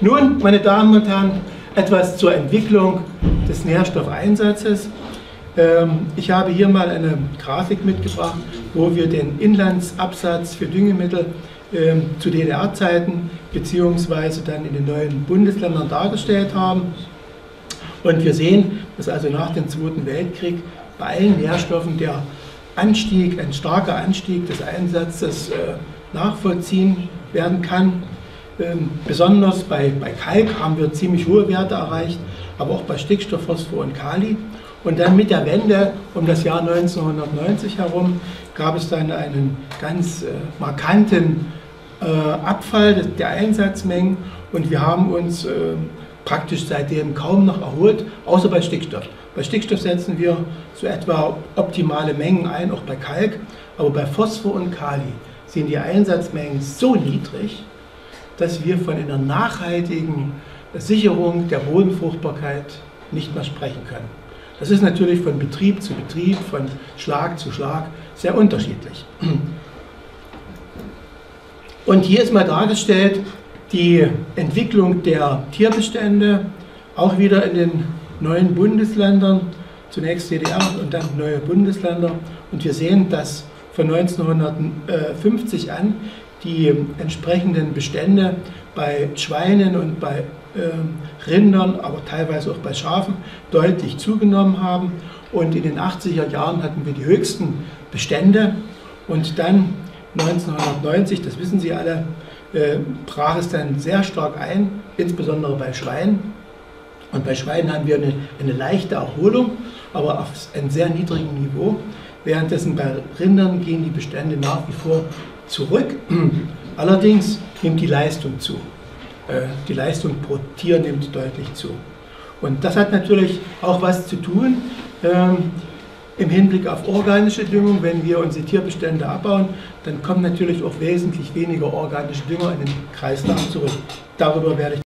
Nun, meine Damen und Herren, etwas zur Entwicklung des Nährstoffeinsatzes. Ich habe hier mal eine Grafik mitgebracht, wo wir den Inlandsabsatz für Düngemittel zu DDR-Zeiten bzw. dann in den neuen Bundesländern dargestellt haben. Und wir sehen, dass also nach dem Zweiten Weltkrieg bei allen Nährstoffen der Anstieg, ein starker Anstieg des Einsatzes nachvollziehen werden kann. Besonders bei Kalk haben wir ziemlich hohe Werte erreicht, aber auch bei Stickstoff, Phosphor und Kali. Und dann mit der Wende um das Jahr 1990 herum gab es dann einen ganz markanten Abfall der Einsatzmengen und wir haben uns praktisch seitdem kaum noch erholt, außer bei Stickstoff. Bei Stickstoff setzen wir so etwa optimale Mengen ein, auch bei Kalk, aber bei Phosphor und Kali sind die Einsatzmengen so niedrig, dass wir von einer nachhaltigen Sicherung der Bodenfruchtbarkeit nicht mehr sprechen können. Das ist natürlich von Betrieb zu Betrieb, von Schlag zu Schlag sehr unterschiedlich. Und hier ist mal dargestellt die Entwicklung der Tierbestände, auch wieder in den neuen Bundesländern, zunächst DDR und dann neue Bundesländer. Und wir sehen, dass von 1950 an die entsprechenden Bestände bei Schweinen und bei Rindern, aber teilweise auch bei Schafen deutlich zugenommen haben. Und in den 80er Jahren hatten wir die höchsten Bestände. Und dann 1990, das wissen Sie alle, brach es dann sehr stark ein, insbesondere bei Schweinen. Und bei Schweinen haben wir eine leichte Erholung, aber auf einem sehr niedrigen Niveau. Währenddessen bei Rindern gehen die Bestände nach wie vor zurück. Allerdings nimmt die Leistung zu. Die Leistung pro Tier nimmt deutlich zu. Und das hat natürlich auch was zu tun im Hinblick auf organische Düngung. Wenn wir unsere Tierbestände abbauen, dann kommen natürlich auch wesentlich weniger organische Dünger in den Kreislauf zurück. Darüber werde ich